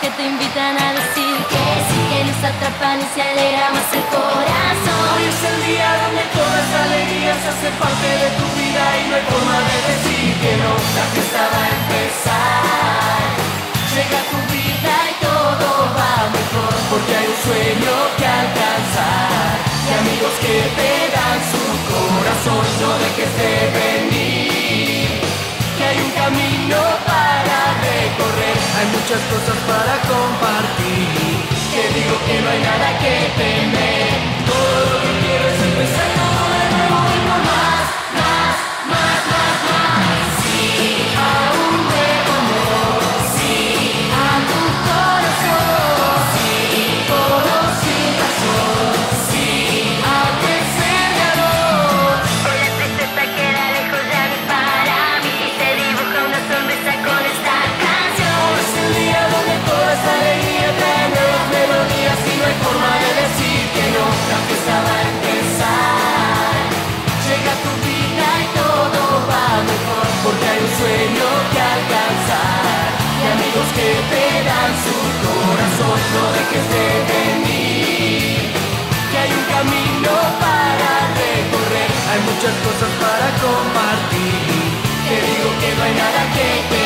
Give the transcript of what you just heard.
que te invitan a decir que sí, que nos atrapan y se alegra más el corazón. Hoy es el día donde toda esta alegría se hace parte de tu vida y no hay forma de decir que no. La fiesta va a empezar, llega tu vida y todo va mejor, porque hay un sueño que alcanzar y amigos que te dan su corazón. No dejes de venir, que hay un camino para recorrer, hay muchas cosas para compartir. Te digo que no hay nada que temer, todo lo que quiero es empezar todo de nuevo y por más, más, más, más, más. Sí, a un nuevo amor, sí, a tu corazón, sí, todo sin razón, sí, a crecer de amor. Hoy la tristeza queda lejos, ya no es para mí. Se dibuja una sonrisa con esta canción. Hoy es el día donde toda esta alegría trae nuevas melodías y no hay forma de decir que no. La fiesta va a empezar, llega tu vida y todo va mejor, porque hay un sueño que alcanzar y amigos que te dan su corazón. No dejes de venir, que hay un camino para recorrer, hay muchas cosas para compartir. Te digo que no hay nada que te